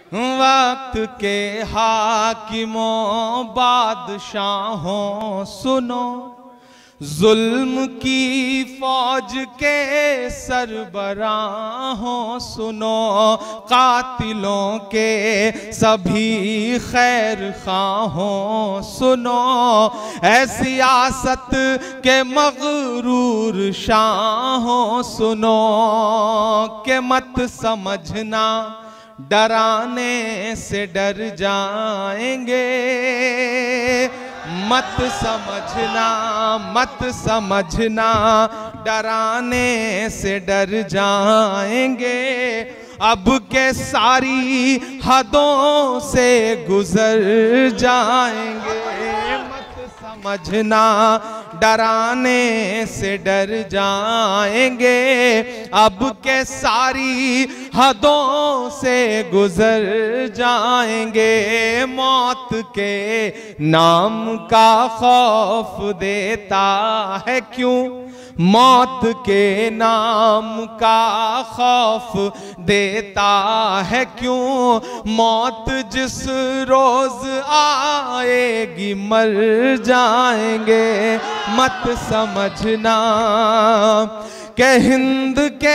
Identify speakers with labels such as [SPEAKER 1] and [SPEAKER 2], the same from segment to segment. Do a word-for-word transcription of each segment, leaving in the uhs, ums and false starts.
[SPEAKER 1] वक्त के हाकिमों बादशाहों सुनो, जुल्म की फौज के सरबराहों सुनो, कातिलों के सभी खैर खाहों सुनो, ऐ सियासत के मगरूर शाहों सुनो, के मत समझना डराने से डर जाएंगे, मत समझना मत समझना डराने से डर जाएंगे, अब के सारी हदों से गुजर जाएंगे, मत समझना डराने से डर जाएंगे, अब के सारी हदों से गुजर जाएंगे, मौत के नाम का खौफ देता है क्यों, मौत के नाम का खौफ देता है क्यों, मौत जिस रोज आएगी मर जाएंगे, मत समझना कि हिंद के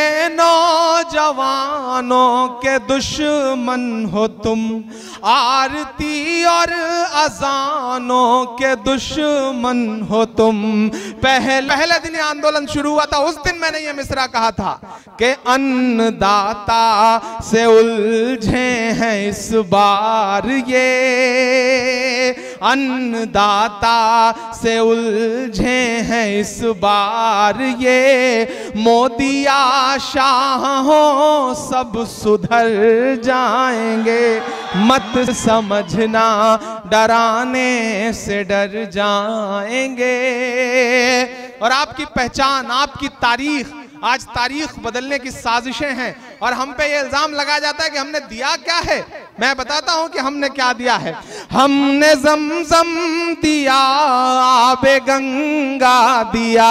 [SPEAKER 1] नौजवानों के दुश्मन हो तुम, आरती और अजानों के दुश्मन हो तुम। पहले पहले दिन आंदोलन शुरू हुआ था, उस दिन मैंने ये मिसरा कहा था कि अन्नदाता से उलझे हैं इस बार ये, अन्नदाता से उलझे हैं इस बार ये, मोदिया शाहों सब सुधर जाएंगे, मत समझना डराने से डर जाएंगे। और आपकी पहचान, आपकी तारीख, आज तारीख बदलने की साजिशें हैं और हम पे ये इल्जाम लगाया जाता है कि हमने दिया क्या है। मैं बताता हूं कि हमने क्या दिया है। हमने ज़मज़म दिया, आबे गंगा दिया,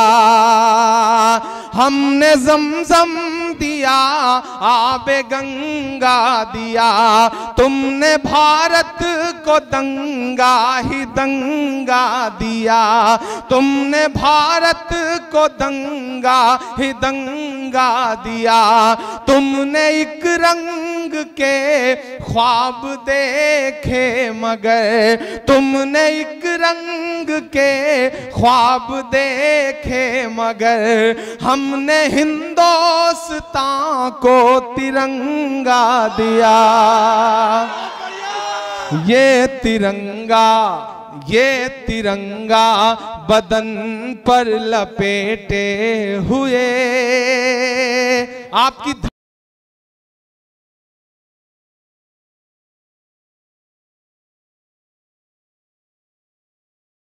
[SPEAKER 1] हमने ज़मज़म दिया, आबे गंगा दिया, तुमने भारत को दंगा ही दंगा दिया, तुमने भारत को दंगा ही दंगा दिया, तुमने एक रंग के ख्वाब देखे मगर, तुमने एक रंग के ख्वाब देखे मगर, हमने हिंदुस्तान को तिरंगा दिया, ये तिरंगा ये तिरंगा बदन पर लपेटे हुए आपकी